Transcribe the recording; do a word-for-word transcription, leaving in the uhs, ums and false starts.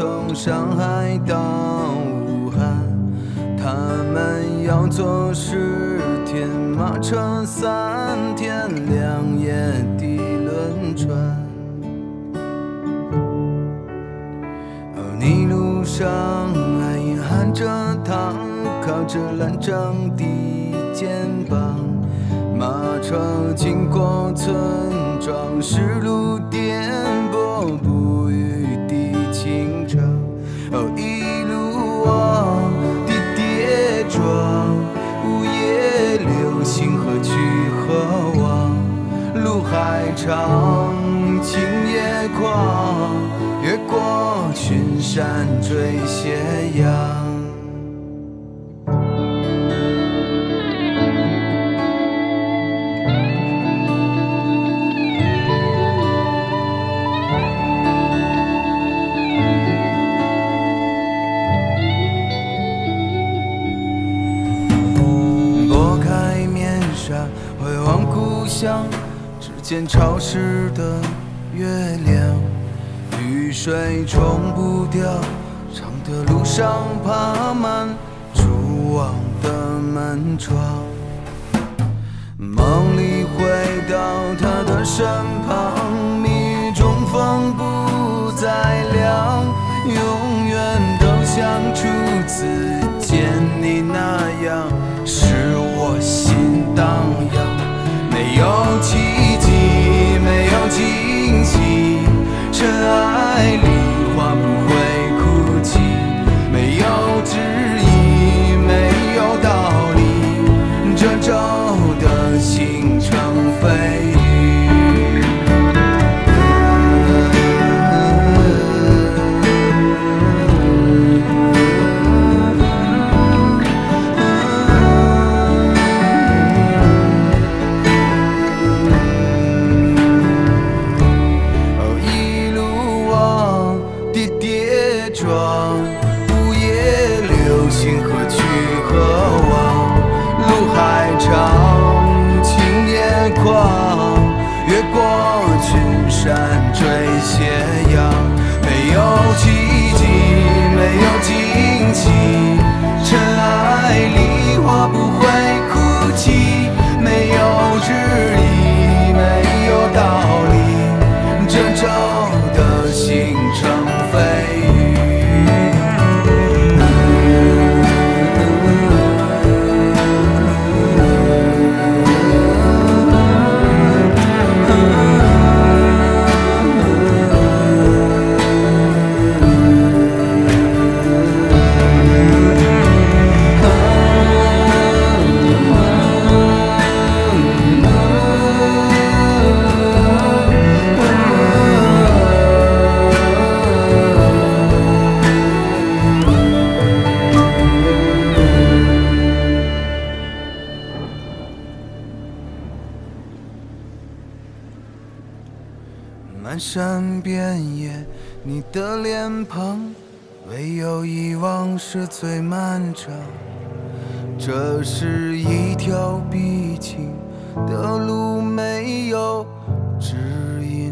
从上海到武汉，他们要坐十天马车，三天两夜的轮船。哦，你路上还隐含着他靠着烂长的肩膀，马车经过村庄，是路颠簸不语的清唱。哦，一路我的跌撞，午夜流星何去何往？路还长，情也狂，越过群山追斜阳。回望故乡，只见潮湿的月亮，雨水冲不掉，长的路上爬满蛛网的门窗。梦里回到他的身旁，迷中风不再凉，永远都像初次见你那样，使我心荡漾。没有奇迹，没有惊喜，尘埃里花不会哭泣，没有质疑，没有道理，这周的行程蜚语。午夜流星何去何往？路还长，情也狂，越过群山追斜阳。没有奇迹，没有惊喜，尘埃里花不会哭泣，没有质疑，没有道理，这周的行程蜚语。漫山遍野，你的脸庞，唯有遗忘是最漫长。这是一条必经的路，没有指引。